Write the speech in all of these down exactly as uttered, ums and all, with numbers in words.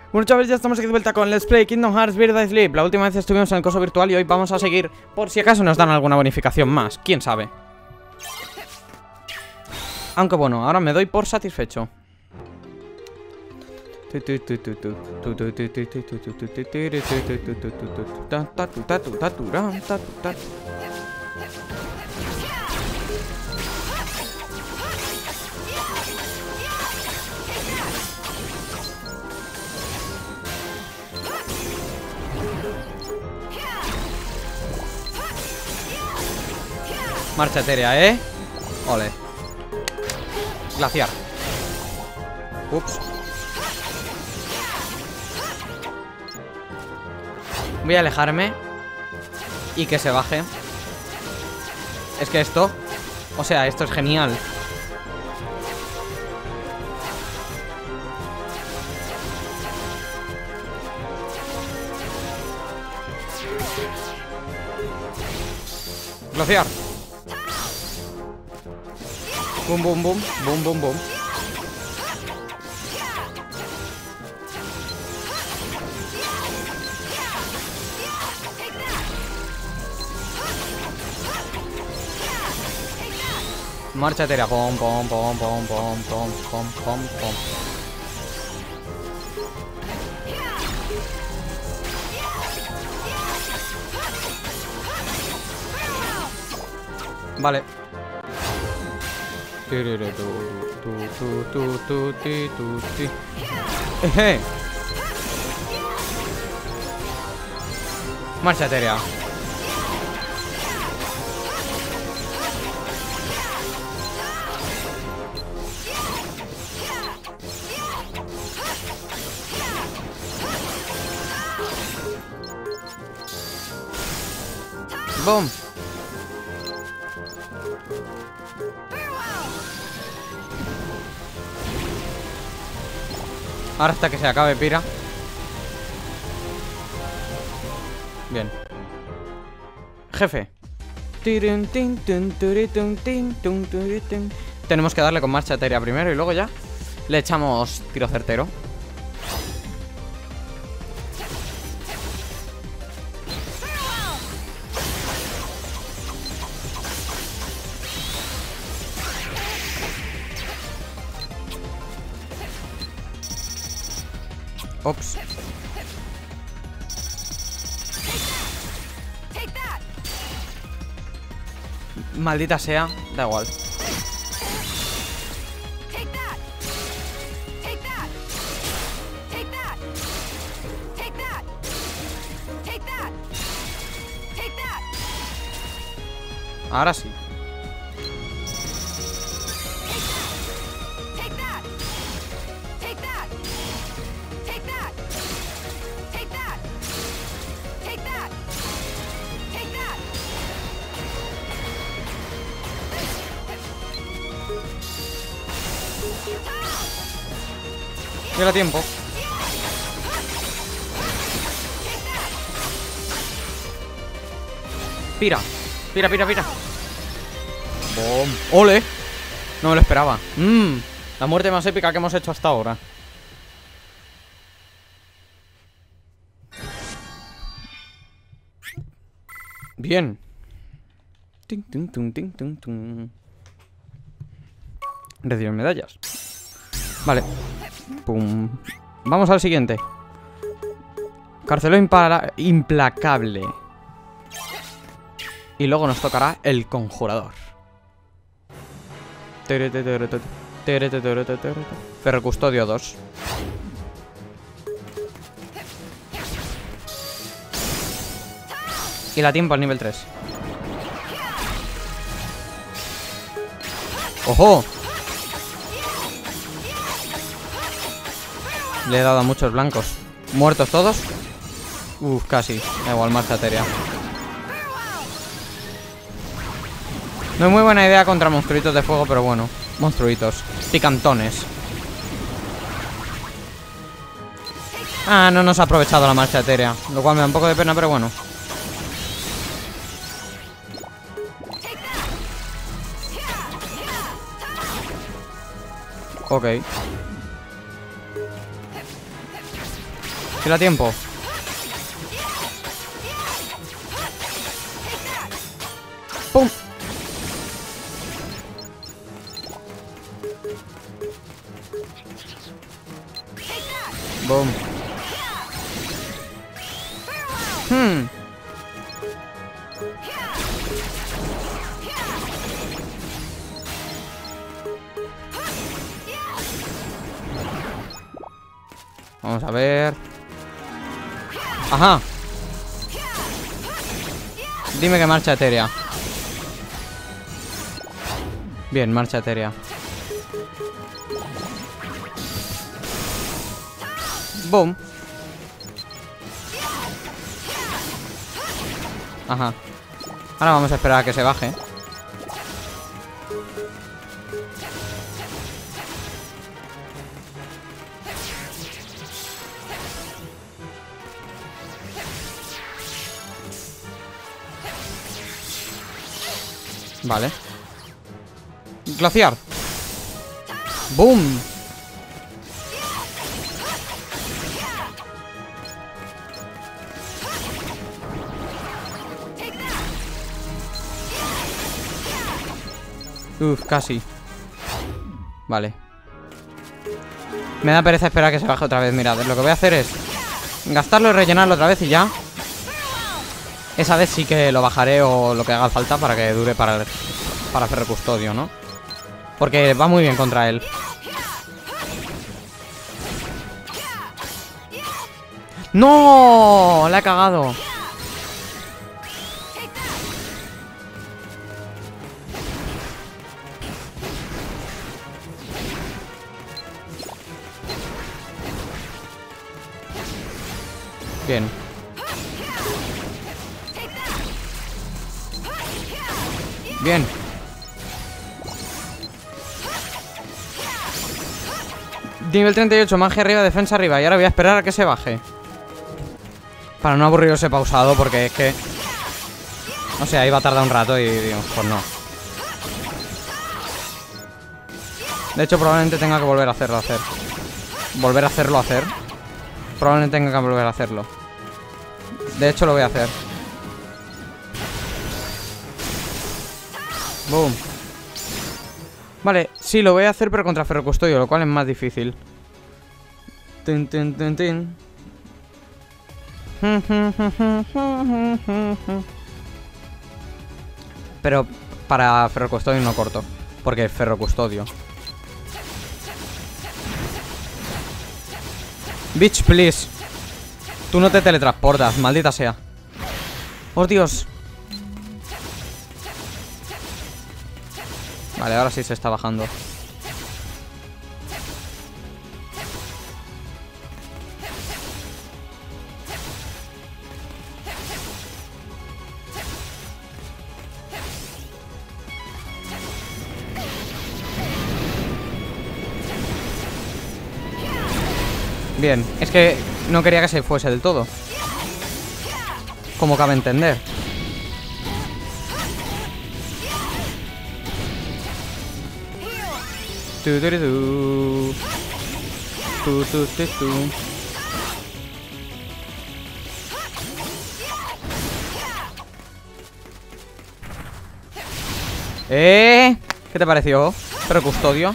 Bueno, chavales, ya estamos aquí de vuelta con Let's Play Kingdom Hearts Birth by Sleep. La última vez estuvimos en el coso virtual y hoy vamos a seguir por si acaso nos dan alguna bonificación más. ¿Quién sabe? Aunque bueno, ahora me doy por satisfecho. Marcha etérea, ¿eh? Ole. Glaciar. Ups. Voy a alejarme y que se baje. Es que esto... O sea, esto es genial. Glaciar. Boom, boom, boom, boom, boom, boom. Marcha etérea. Pom, pom, pom, pom, pom, pom, pom, pom, pom. Vale. Eje. Marcha etérea. Boom. Ahora hasta que se acabe, pira. Bien. Jefe. Tenemos que darle con marcha etérea primero y luego ya le echamos tiro certero. Ops. Maldita sea, da igual. Ahora sí. Llega tiempo. Pira, pira, pira, pira. Boom. ¡Ole! No me lo esperaba. Mmm, la muerte más épica que hemos hecho hasta ahora. Bien. Ting, ting, ting, ting, ting, ting. Reciben medallas. Vale. Pum. Vamos al siguiente. Carceló implacable. Y luego nos tocará el conjurador. Ferrocustodio dos. Y la tiempo al nivel tres. ¡Ojo! Le he dado a muchos blancos. ¿Muertos todos? Uf, casi. Da igual, marcha etérea. No es muy buena idea contra monstruitos de fuego, pero bueno. Monstruitos. Picantones. Ah, no nos ha aprovechado la marcha etérea. Lo cual me da un poco de pena, pero bueno. Ok. Tira tiempo. ¡Pum! ¡Bum! Hmm. Vamos a ver. Ajá. Dime que marcha etérea. Bien, marcha etérea. Boom. Ajá. Ahora vamos a esperar a que se baje. Vale. Glaciar. Boom. Uf, casi. Vale. Me da pereza esperar a que se baje otra vez. Mirad, lo que voy a hacer es gastarlo y rellenarlo otra vez y ya. Esa vez sí que lo bajaré o lo que haga falta para que dure para, el, para Ferro Custodio, ¿no? Porque va muy bien contra él. ¡No! La he cagado. Bien. Bien. Nivel treinta y ocho, magia arriba, defensa arriba. Y ahora voy a esperar a que se baje. Para no aburriros he pausado porque es que... O sea, iba a tardar un rato y digo, pues no. De hecho, probablemente tenga que volver a hacerlo hacer. Volver a hacerlo hacer. Probablemente tenga que volver a hacerlo. De hecho, lo voy a hacer. Boom. Vale, sí, lo voy a hacer pero contra Ferro Custodio, lo cual es más difícil. Tin, tin, tin, tin. Pero para Ferro Custodio no corto, porque es Ferro Custodio. Bitch, please. Tú no te teletransportas, maldita sea. ¡Oh, Dios! Vale, ahora sí se está bajando. Bien, es que no quería que se fuese del todo. Como cabe entender. Tu, tu, tu. Tu, tu, tu, tu. ¿Eh? ¿Qué te pareció? Pero Custodio.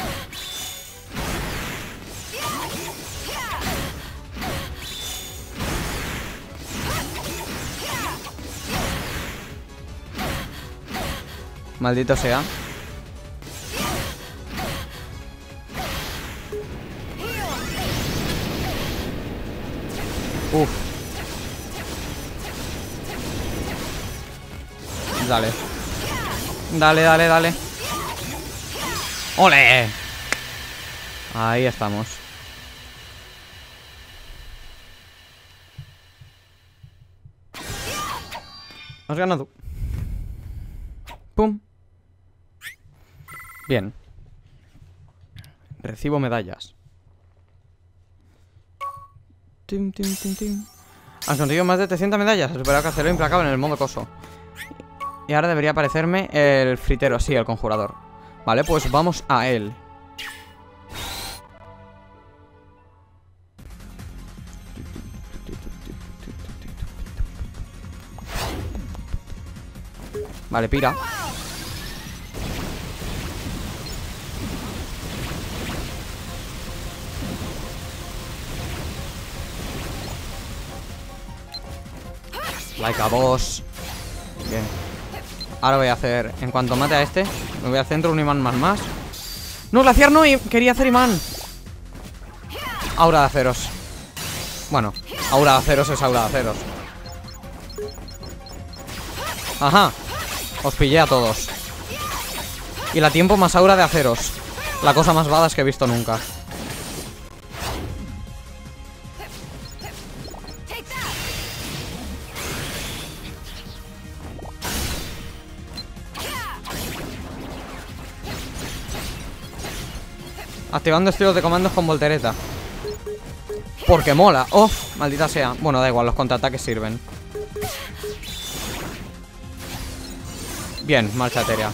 Maldito sea. Uf. Dale. Dale, dale, dale. ¡Ole! Ahí estamos. Has ganado. Pum. Bien. Recibo medallas. Tim, tim, tim, tim. Has conseguido más de trescientas medallas. Has superado a Cacelo Implacable en el modo coso. Y ahora debería aparecerme el fritero. Sí, el conjurador. Vale, pues vamos a él. Vale, pira. Like a boss. Bien. Ahora voy a hacer, en cuanto mate a este, me voy al centro, un imán más más. No, glaciar no, y quería hacer imán. Aura de aceros. Bueno, aura de aceros es aura de aceros. Ajá. Os pillé a todos. Y la tiempo más aura de aceros. La cosa más badass que he visto nunca. Activando estilos de comandos con voltereta. Porque mola. Oh, maldita sea. Bueno, da igual, los contraataques sirven. Bien, marcha etérea.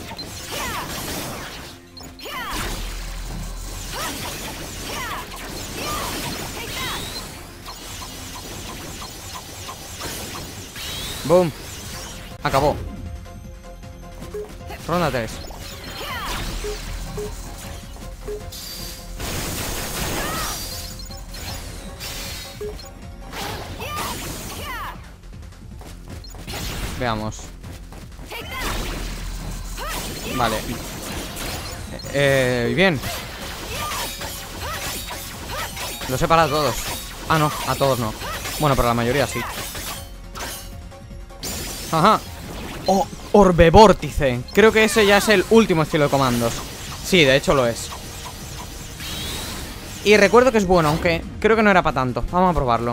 Boom. Acabó. Ronda tres. Veamos. Vale. Eh, bien. Los he parado a todos. Ah, no, a todos no. Bueno, pero la mayoría sí. Ajá. Oh, orbe vórtice. Creo que ese ya es el último estilo de comandos. Sí, de hecho lo es. Y recuerdo que es bueno, aunque creo que no era para tanto. Vamos a probarlo.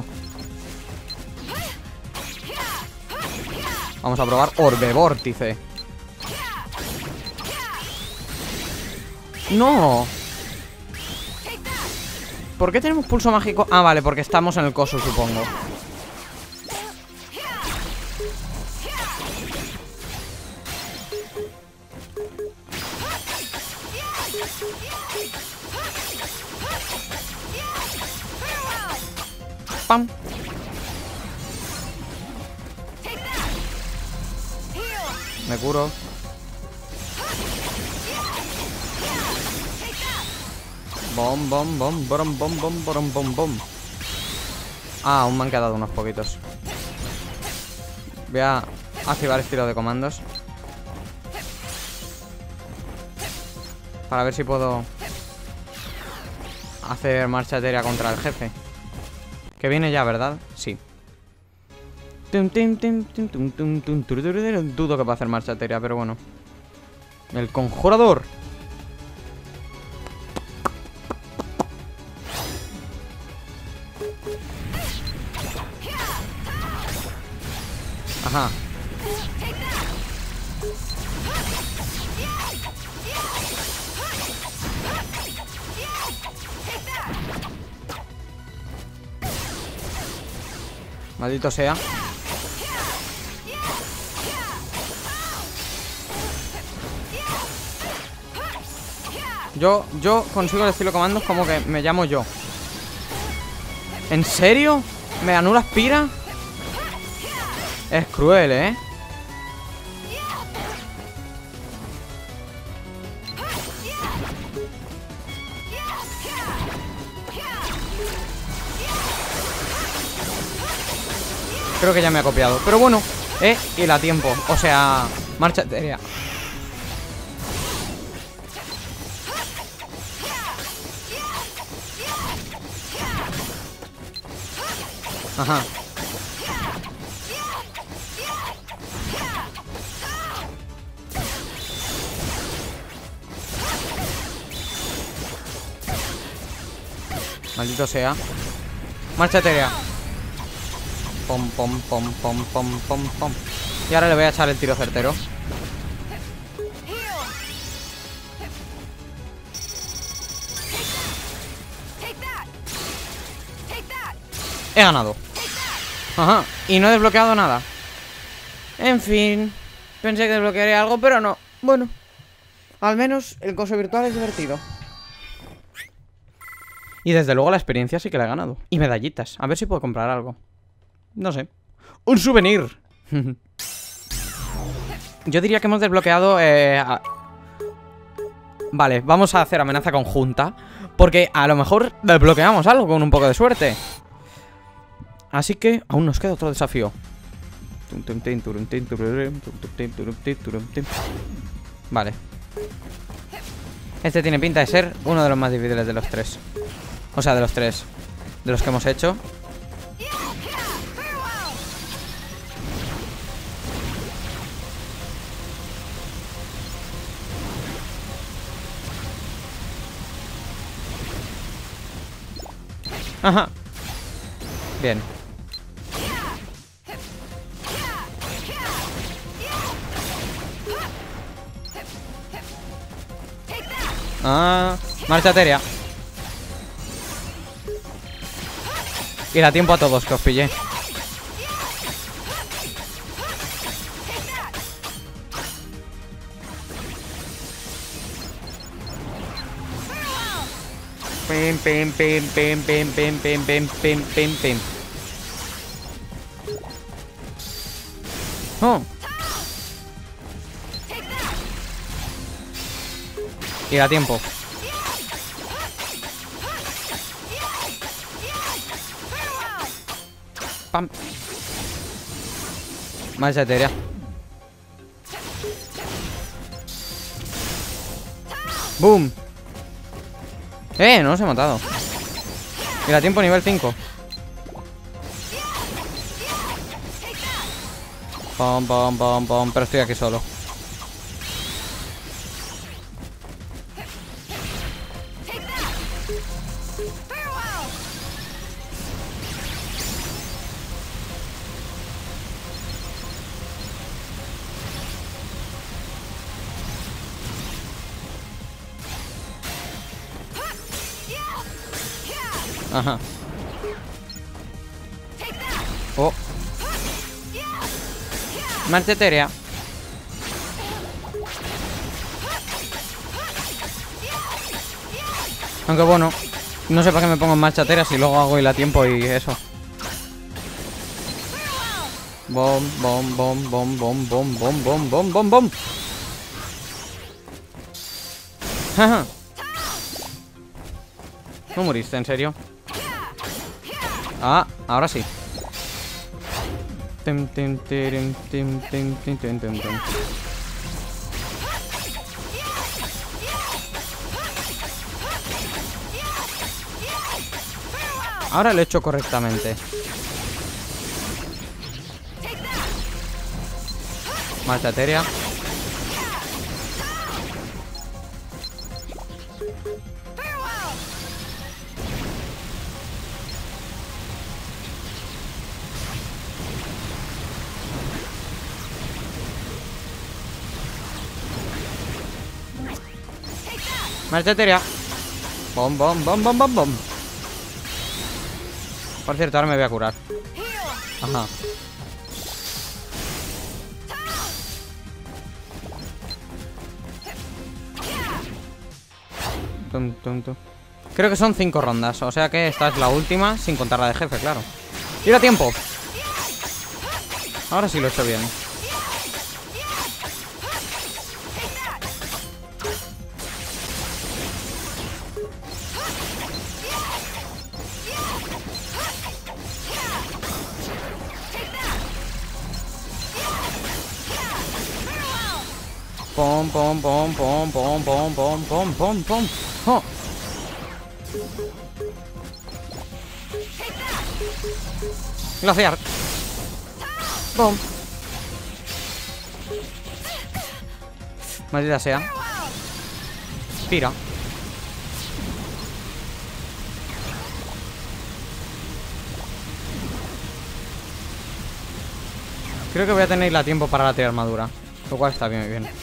Vamos a probar orbe vórtice. No. ¿Por qué tenemos pulso mágico? Ah, vale, porque estamos en el coso, supongo. Pam. Me curo. Bom, bom, bom, bom, bom, bom, bom, bom, bom. Ah, aún me han quedado unos poquitos. Voy a activar estilo de comandos para ver si puedo hacer marcha etérea contra el jefe. Que viene ya, ¿verdad? Sí. Dudo que va a hacer marcha etérea, pero bueno. El conjurador. Ajá. Maldito sea. Yo, yo consigo el estilo de comandos como que me llamo yo. ¿En serio? ¿Me anulas pira? Es cruel, ¿eh? Creo que ya me ha copiado. Pero bueno, eh, y la tiempo. O sea, marcha etérea. Ajá. Maldito sea. Marcha etérea. Pom, pom, pom, pom, pom, pom, pom. Y ahora le voy a echar el tiro certero. He ganado. Ajá. Y no he desbloqueado nada. En fin. Pensé que desbloquearía algo, pero no. Bueno. Al menos el coso virtual es divertido. Y desde luego la experiencia sí que la he ganado. Y medallitas. A ver si puedo comprar algo. No sé. ¡Un souvenir! Yo diría que hemos desbloqueado... Eh, a... Vale, vamos a hacer amenaza conjunta. Porque a lo mejor desbloqueamos algo con un poco de suerte. Así que aún nos queda otro desafío. Vale. Este tiene pinta de ser uno de los más difíciles de los tres. O sea, de los tres. De los que hemos hecho. Ajá. Bien. Ah, marcha etérea. Y da tiempo a todos que os pillé. Pim, pim, pim, pim, pim, pim, pim, pim, pim, pim, pim. Oh. Y da tiempo. Pam. Marcha etérea. Boom. Eh, no los he matado. Y da tiempo nivel cinco. Pom, pom, pom, pom. Pero estoy aquí solo. Ajá. Oh. Marcha etérea. Aunque bueno, no sé para qué me pongo en marcha etérea si luego hago ir a tiempo y eso. Bom, bom, bom, bom, bom, bom, bom, bom, bom, bom, bom. Ajá. No moriste, ¿en serio? Ah, ahora sí. Tim, tim, tirim, tim, tim, tim, tim, tim, tim. Ahora lo he hecho correctamente. Marcha etérea. Marcha etérea. Bom, bom, bom, bom, bom, bom. Por cierto, ahora me voy a curar. Ajá. Tum, tum, tum. Creo que son cinco rondas. O sea que esta es la última, sin contar la de jefe, claro. ¡Y a tiempo! Ahora sí lo he hecho bien. Pom, pom, pom, pom, pom, pom, pom, pom, pom, pom. Oh. Glaciar. Pom. Maldita sea. Tira. Creo que voy a tener a tiempo para la tira armadura, lo cual está bien, bien.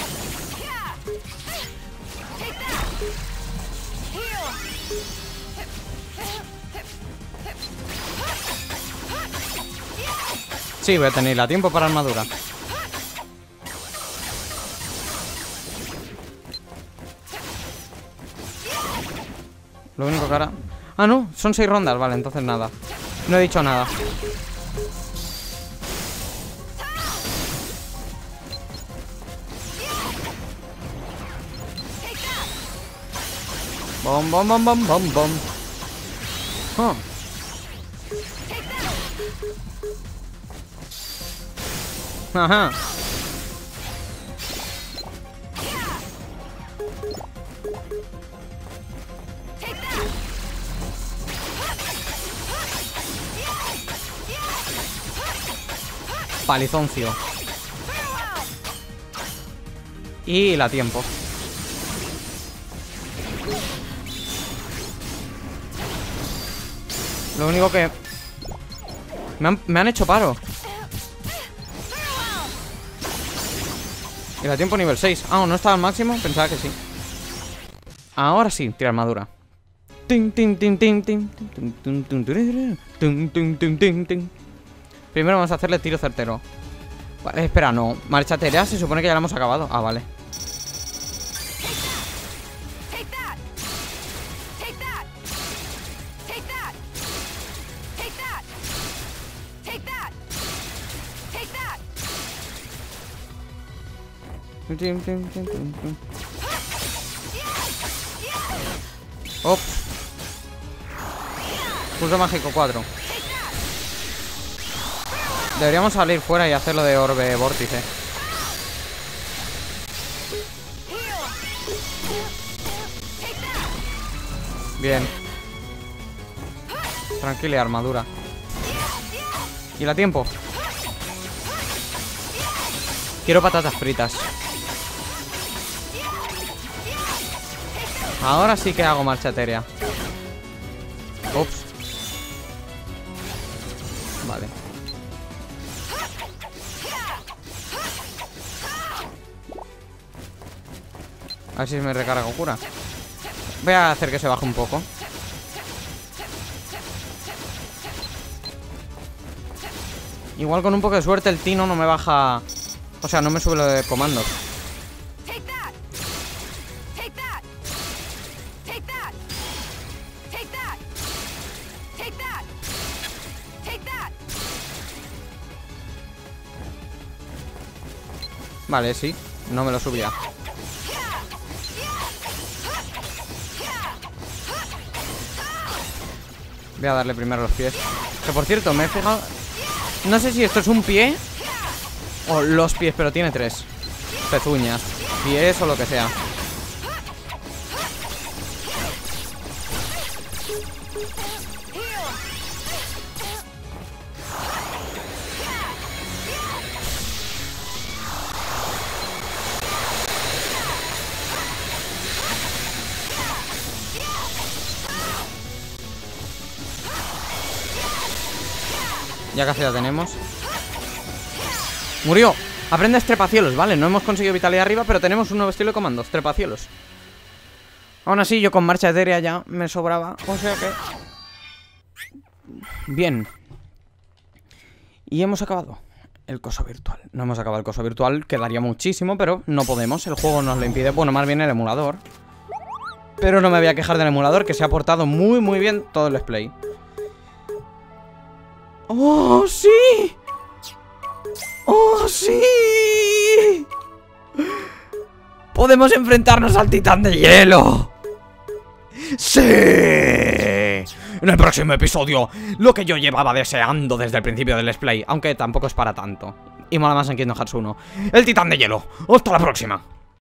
Sí, voy a tener a tiempo para armadura. Lo único que ahora... Ah, no, son seis rondas, vale, entonces nada. No he dicho nada. Bom, bom, bom, bom, bom, bom. Oh. Ajá. Palizoncio. Y la tiempo. Lo único que... Me han, me han hecho paro. Y la tiempo nivel seis. Ah, ¿no estaba al máximo? Pensaba que sí. Ahora sí, tira armadura. Primero vamos a hacerle tiro certero. Vale, espera, no. Marcha aérea, se supone que ya la hemos acabado. Ah, vale. Op. Pulso mágico cuatro. Deberíamos salir fuera y hacerlo de orbe vórtice. Bien. Tranquila, armadura. Y la tiempo. Quiero patatas fritas. Ahora sí que hago marcha etérea. Ups. Vale. A ver si me recarga cura. Voy a hacer que se baje un poco. Igual con un poco de suerte el Tino no me baja. O sea, no me sube lo de comandos. Vale, sí, no me lo subía. Voy a darle primero los pies. Que por cierto, me he fijado. No sé si esto es un pie o los pies, pero tiene tres pezuñas, pies o lo que sea. Ya casi la tenemos. Murió. Aprende estrepacielos, vale. No hemos conseguido vitalidad arriba, pero tenemos un nuevo estilo de comandos, estrepacielos. Aún así, yo con marcha etérea ya me sobraba. O sea que... Bien. Y hemos acabado el coso virtual. No hemos acabado el coso virtual, quedaría muchísimo, pero no podemos. El juego nos lo impide. Bueno, más bien el emulador. Pero no me voy a quejar del emulador, que se ha portado muy, muy bien todo el Let's Play. ¡Oh, sí! ¡Oh, sí! ¡Podemos enfrentarnos al titán de hielo! ¡Sí! En el próximo episodio, lo que yo llevaba deseando desde el principio del Let's Play, aunque tampoco es para tanto. Y mola más en Kingdom Hearts uno. El titán de hielo. ¡Hasta la próxima!